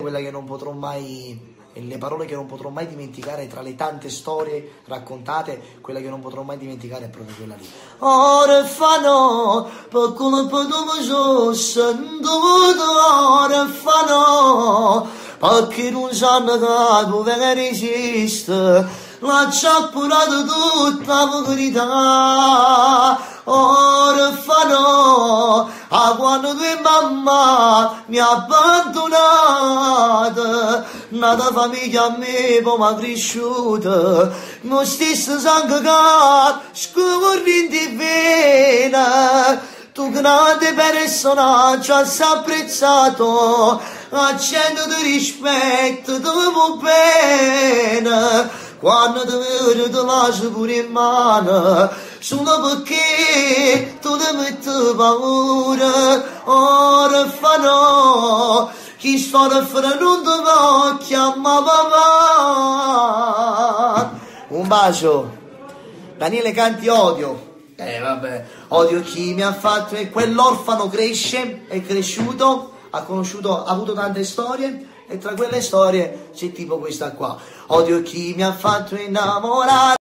quella che non potrò mai, e le parole che non potrò mai dimenticare tra le tante storie raccontate, quella che non potrò mai dimenticare è proprio quella lì. Orfano, per colpa dove sono dovuto orfano, perché non sanno che dove esiste, l'ha ciappurato tutta la verità. Orfano, a quando tua mamma mi ha abbandonato, nata famiglia a me poi mi ha cresciuta, lo stesso sangue che scorre di vena. Tu grande personaggio hai apprezzato, accendo di rispetto, ti vuoi bene, quando ti vedo ti lascio pure in mano, solo perché tu ti metti paura. Orfano, chi sto da fare non ti può chiamare papà. Un bacio. Daniele Canti, odio. Vabbè, odio chi mi ha fatto, e quell'orfano cresce, è cresciuto, ha conosciuto, ha avuto tante storie, e tra quelle storie c'è tipo questa qua. Odio chi mi ha fatto innamorare.